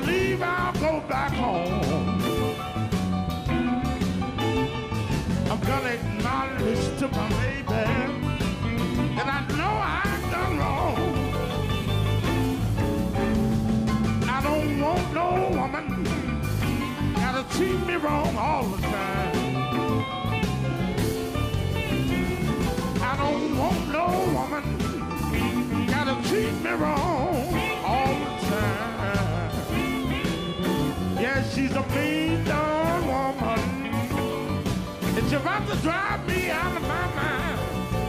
believe I'll go back home. I'm gonna acknowledge to my baby that I know I've done wrong. I don't want no woman gotta treat me wrong all the time. I don't want no woman gotta treat me wrong all the time. Yeah, she's a mean darn woman. It's about to drive me out of my mind.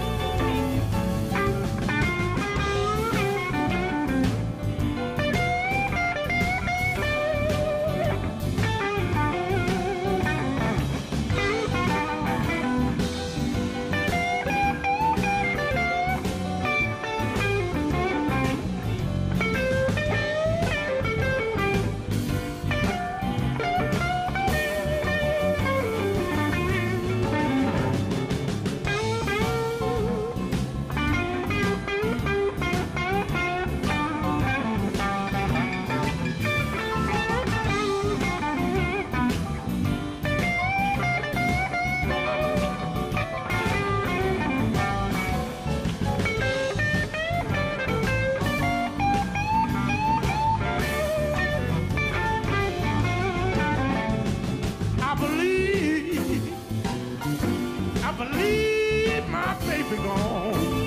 I believe my baby gone.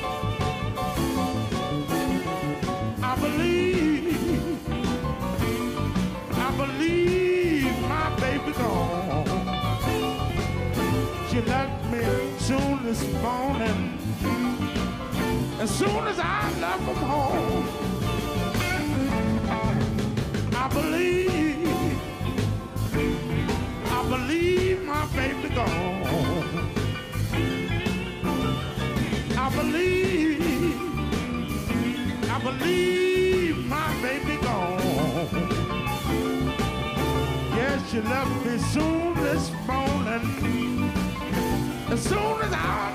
I believe my baby gone. She left me soon this morning. As soon as I left from home, I believe my baby gone. I believe my baby gone. Yes, she left me soon this morning. As soon as I